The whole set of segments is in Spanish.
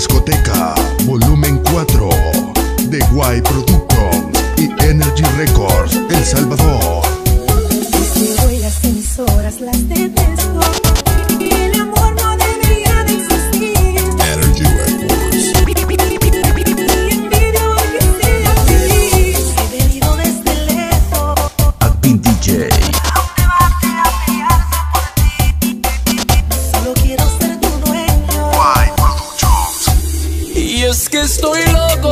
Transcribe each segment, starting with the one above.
Discoteca Volumen 4 de Guay Productions y Energy Records, El Salvador. Tus huellas emisoras las detesto y el amor no debería de existir. Energy Records. Y envidio a que sea feliz. He venido desde lejos. Admin DJ. ¿A dónde vas a pelearse por ti? Solo quiero ser tu dueño. Guay Productions. Y es que estoy loco.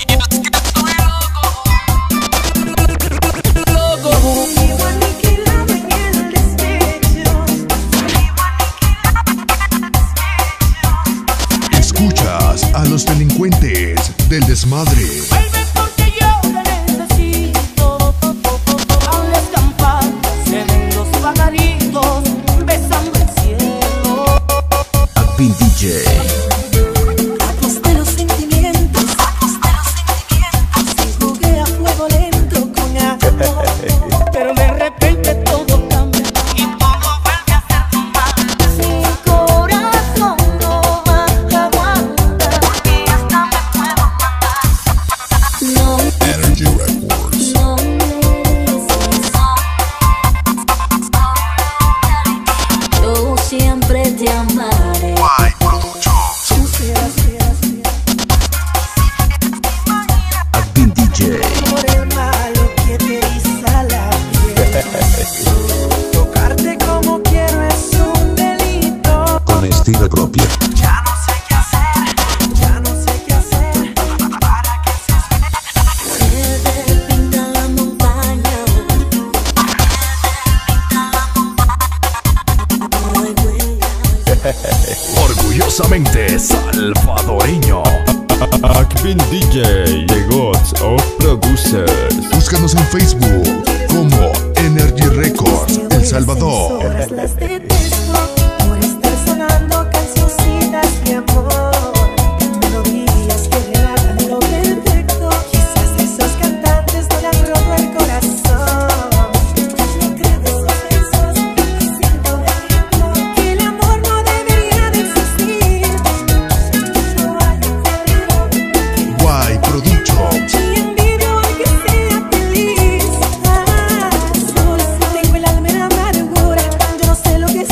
Vivo aniquilado en el despecho. Escuchas a los delincuentes del desmadre. Vuelve porque yo te necesito. Al escampar se ven los pajaritos besando el cielo. Admin DJ. Aposté los sentimientos. Y jugué a fuego lento con amor. Pero de repente todo cambia y todo vuelve a ser normal. Mi corazón no más aguanta. Y hasta me puedo matar. No, Energy Records. no mereces. Yo siempre te amaré. Guay Productions. Tú serás Admin DJ. por el malo que te eriza la piel. Tocarte como quiero es un delito. Con estilo propio. Ya no sé qué hacer, ya no sé qué hacer para que se te pinta la montaña. No hay huellas. Orgullosamente salvadoreño. Admin DJ, The Gods of Producers. Búscanos en Facebook como Energy Records, El Salvador. Horas las detesto por estar sonando cancioncitas de amor, melodías que relatan lo perfecto. Quizás esos cantantes no le han roto el corazón. No creo esos besos que siento dentro, que el amor no debería de existir. No hay un febrero Guay Productions. y envidio a que sea feliz. Solo tengo el alma en amargura. Yo no sé lo que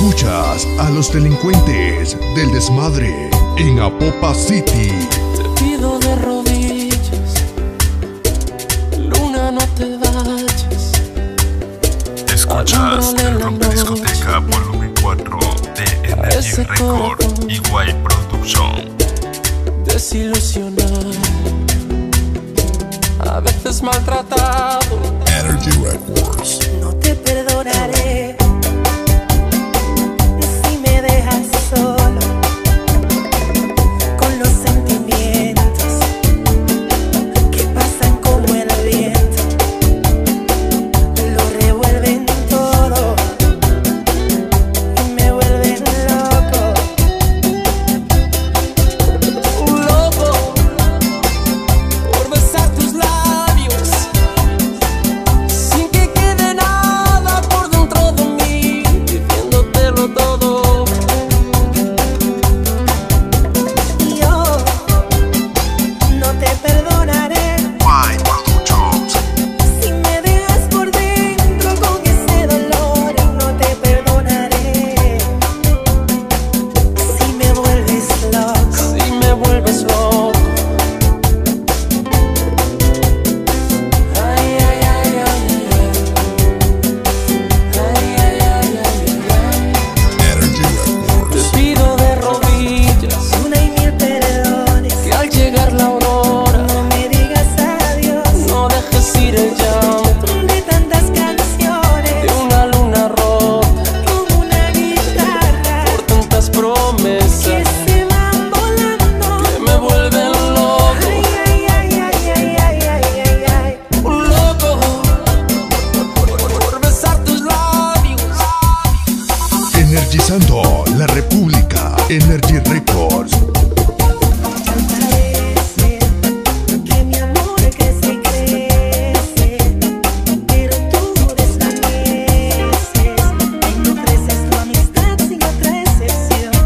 Escuchas a los delincuentes del desmadre en Apopa City. Te pido de rodillas, luna, no te vayas. Escuchas el Rompe Discoteca volumen 4 de Energy Record y White Production. Desilusionar, a veces maltratado. Energy Records. No te perdonaré si me dejas solo con los sentimientos que pasan como el viento, lo revuelven todo y me vuelven loco. Un loco por besar tus labios sin que quede nada por dentro de mí, diciéndotelo todo. Y yo no te perdonaré White Productions. si me dejas por dentro con ese dolor. No te perdonaré si me vuelves loco. Si me vuelves loco. Ay, ay, ay, ay, ay. Ay, ay, ay, ay, ay. Energy Records. Te pido de rodillas Una y mil perdones, que al llegar la aurora no me digas adiós. no dejes ir el llanto De tantas canciones, de una luna rota como una guitarra por tantas que promesas se van volando. que me vuelven loco. Ay, ay, ay, ay, ay, ay, ay, ay, ay. Un loco por besar tus labios. Energizando la República. Energy Records. Parece que mi amor crece y crece, pero tú desvaneces, ofreces tu amistad sin otra excepción.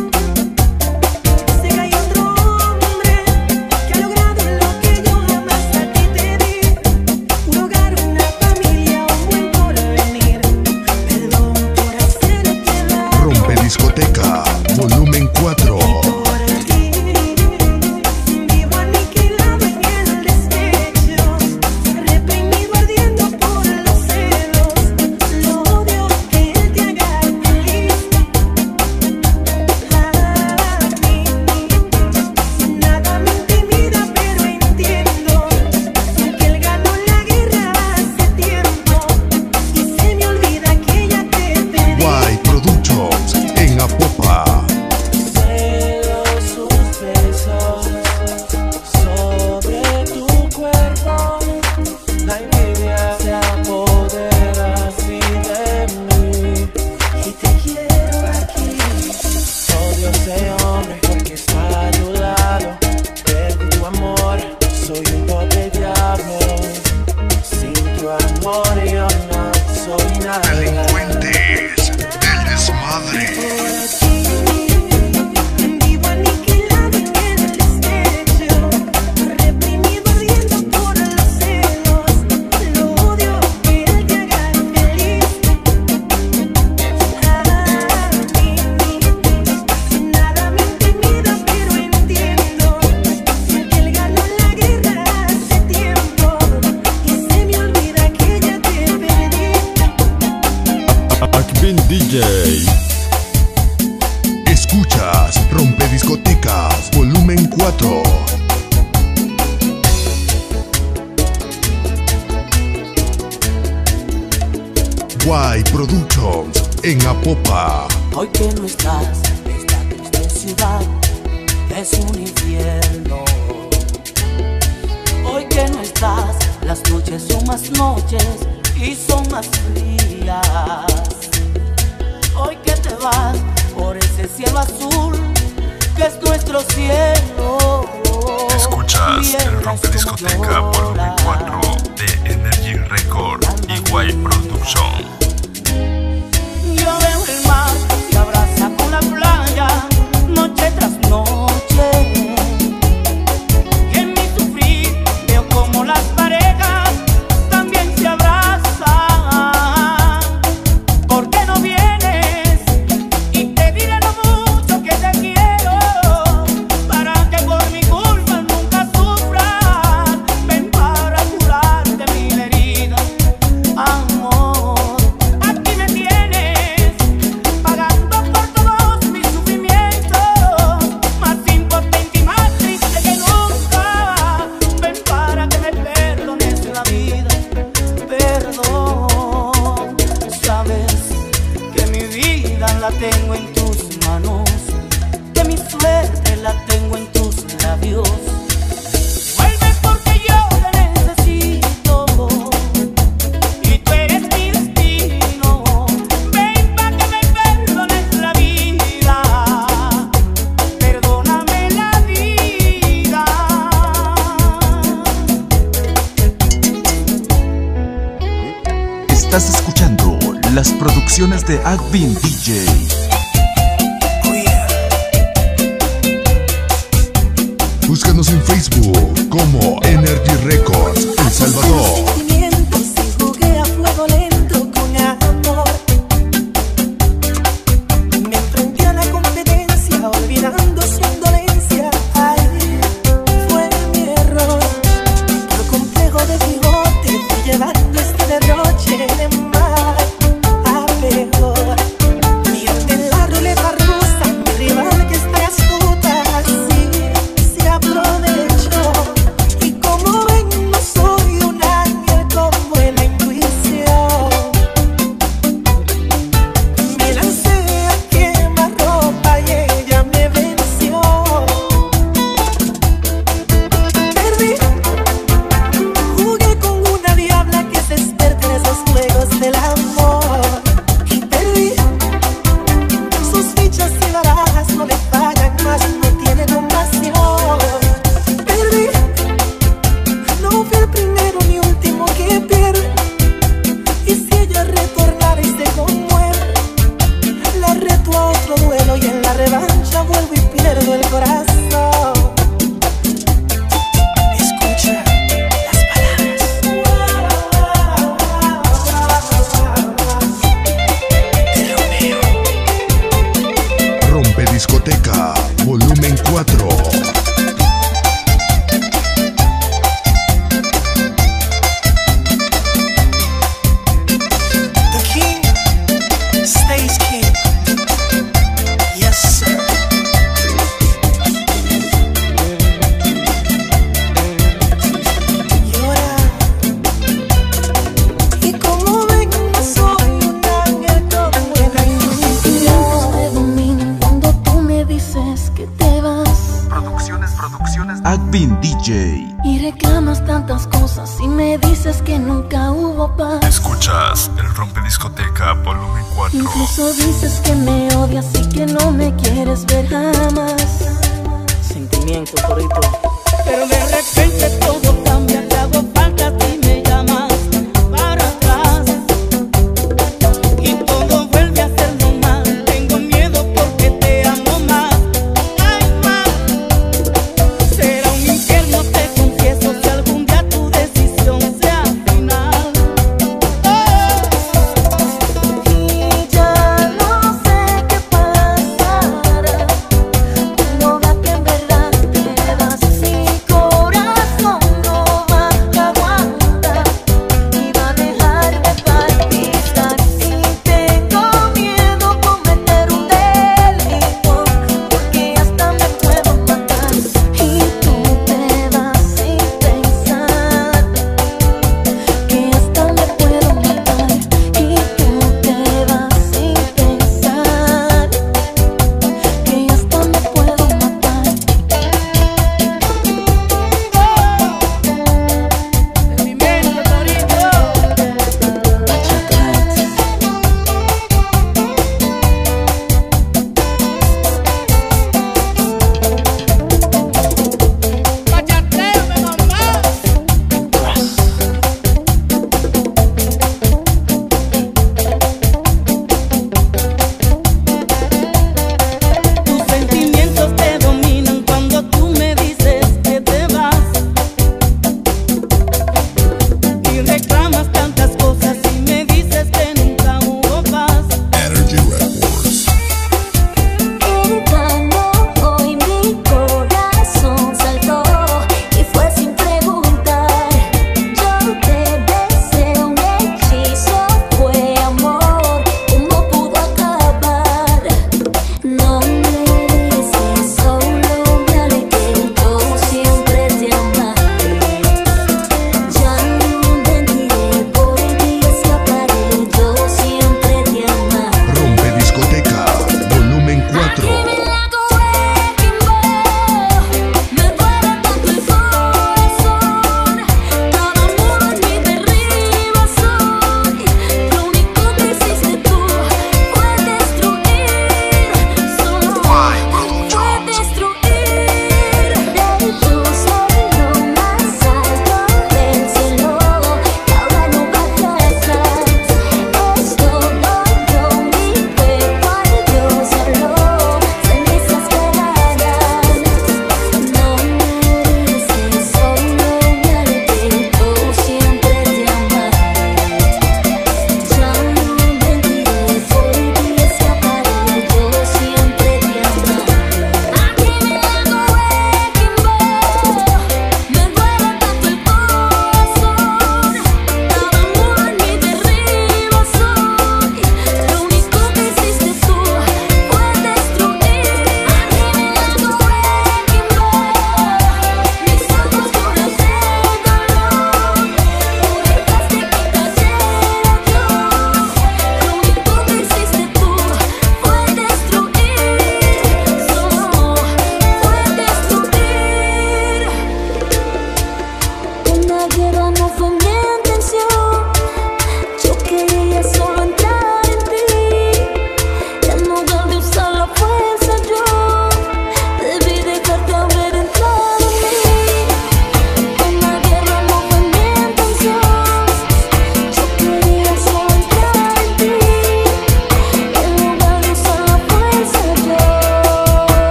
Sé que hay otro hombre que ha logrado lo que yo jamás a ti te di: un hogar, una familia, un buen porvenir. Perdón por hacerte daño. Rompe Discoteca volumen 4. Por ti vivo aniquilado en el despecho, reprimido ardiendo por los celos, lo odio que él te haga feliz. A mí nada me intimida, pero entiendo que él ganó la guerra hace tiempo y se me olvida que ya te perdí. White Productions en Apopa. Celo sus besos sobre tu cuerpo. La envidia se apodera así de mí. Y te quiero aquí. Odio ese hombre porque está a tu lado. Perdí tu amor, soy un pobre diablo. Sin tu amor yo no soy nada. Delincuentes del desmadre. Vivo aniquilado en el despecho, reprimido ardiendo por los celos, lo odio que él te haga feliz. A mí nada me intimida, pero entiendo que él ganó la guerra hace tiempo y se me olvida que ya te perdí. Akbin DJ. Escuchas Rompe Discotecas volumen 4. White Productions en Apopa. Hoy que no estás, esta triste ciudad es un infierno. Hoy que no estás, las noches son más noches y son más frías. Hoy que te vas por ese cielo azul que es nuestro cielo. Escuchas el Rompe Discoteca volumen 4 de Energy Record y White Production. Yo veo el mar, se abraza con la playa, noche tras noche. Y en mi sufrir veo como las parejas también se abrazan. ¿Por qué no vienes vida la tengo en tus manos, que mi suerte la tengo en tus labios. Vuelve porque yo te necesito y tú eres mi destino. Ven pa' que me perdones la vida, perdóname la vida. Estás escuchando las producciones de Advin DJ. Búscanos en Facebook como Energy Records El Salvador. Sentimientos y jugué a fuego lento con amor. Me enfrenté a la competencia olvidando su indolencia. Ay, fue mi error. Por complejo de bigote fui llevando este derroche de mal a peor. Mío en la ruleta rusa, mi rival que está astuta, así se aprovechó. Y como ven, no soy un ángel con buena intuición. Me lancé a quemarropa y ella me venció. Perdí, jugué con una diabla que se experta en esos juegos del amor. Y perdí, sus fichas y barajas no le fallan más, no tiene compasión. Perdí, no fui el primero ni último que pierde. Y si ella retornara y se conmueve, la reto a otro duelo y en la revancha vuelvo y pierdo el corazón. Escucha las palabras de Romeo. Rompe Discoteca, volumen 4. The king stays king. Yes, sir. Llora. Y como ven, no soy un ángel con buena intuición. Me dominan cuando tú me dices que te vas Producciones Advin DJ. y reclamas tantas cosas y me dices que nunca hubo paz. Escuchas el Rompe Discoteca volumen 4. Incluso dices que me odias y que no me quieres ver jamás. Sentimiento, corito. Pero de repente todo cambia, te hago falta y me llamas para atrás. Y todo vuelve a ser normal. Tengo miedo porque te amo más. Ay, más. Será un infierno, te confieso, si algún día tu decisión sea final. Y ya no sé qué pasará cuando vea que en verdad te vas. Mi corazón no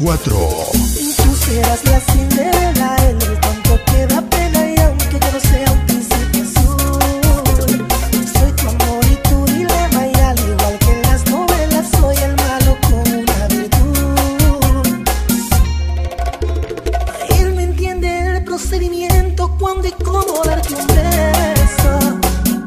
4. Tú serás la Cinderela, el tonto que da pena. Y aunque yo no sea un príncipe azul, soy tu amor y tu dilema. Y al igual que en las novelas, soy el malo con una virtud. Él me entiende el procedimiento, cuándo y cómo darte un beso.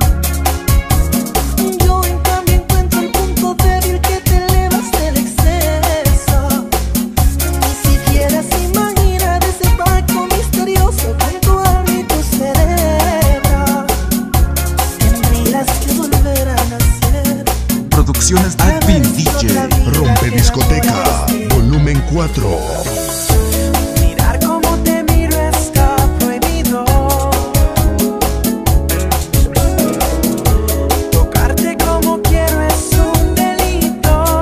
Yo en cambio encuentro el punto débil, que te elevas del exceso. Ni siquiera se imagina de ese barco misterioso con tu alma y tu cerebro. Tendrías que volver a nacer. Producciones Advin DJ. Rompe discoteca, volumen 4. Mirar cómo te miro está prohibido. Tocarte como quiero es un delito.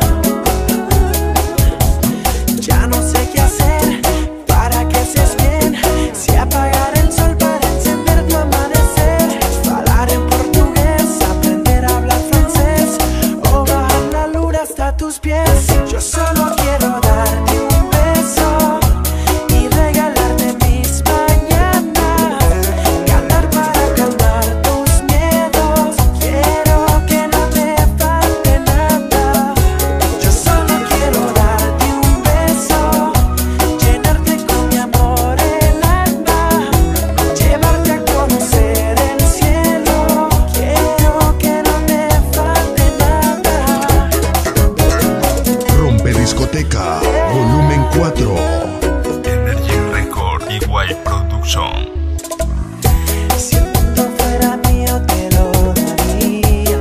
Ya no sé qué hacer para que seas bien. Si apagar el sol para encender tu amanecer. Hablar en portugués, aprender a hablar francés. O bajar la luna hasta tus pies. Yo solo quiero darte un beso y regalarte mis mañanas. Cantar para calmar tus miedos. Quiero que no te falte nada. Yo solo quiero darte un beso, llenarte con mi amor el alma, llevarte a conocer el cielo. Quiero que no me falte nada. Rompe discoteca, volumen 4. Energy Record y Guay Production. Si el mundo fuera mío te lo daría.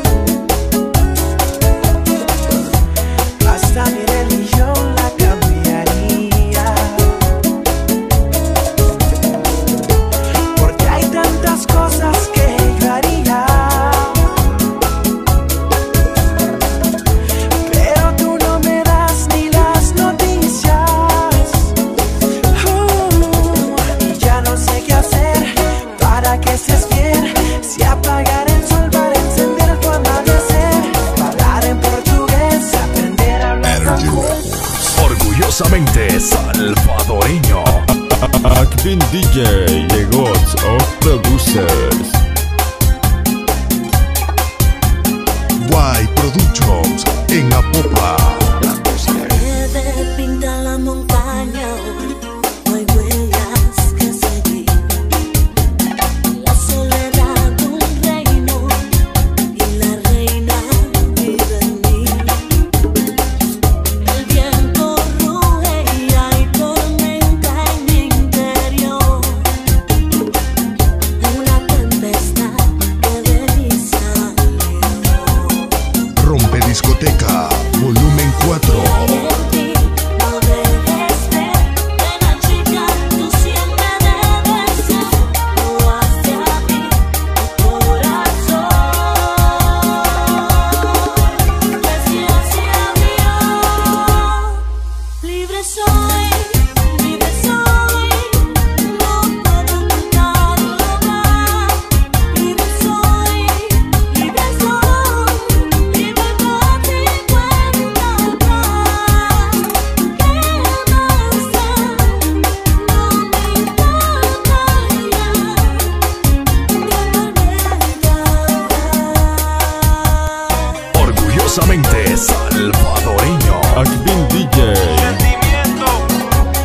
Hasta mi religión la cambiaría. Porque hay tantas cosas que yo haría. Pero tú no me das ni las noticias. Y ya no sé qué hacer para que estés bien. Si apagar el sol para encender tu amanecer. Hablar en portugués, aprender a hablar francés. Orgullosamente salvadoreño. Advin DJ, the gods of producers. Guay Productions en Apopa. Nieve pinta la montaña, no hay huellas que seguir. La soledad de un reino y la reina vive en mí. El viento ruge y hay tormenta en mi interior. Una tempestad que de mí salió. Rompe discoteca, volumen 4. En ti no debes ver, nena chica, tú siempre debes ser. Tú hacia mí, tu corazón. Preciosa mía, libre soy, no puedo ocultarlo más. Libre soy, libertad y cuenta atrás. ¿Qué más da? No me importa ya. Orgullosamente salvadoreño. Advin DJ.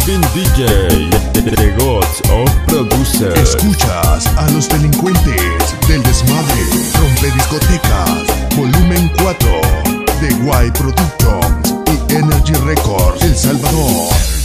Akvin DJ, The Gods of Producers. Escuchas a los delincuentes del desmadre, rompe discotecas, volumen 4, de Guay Productions y Energy Records, El Salvador.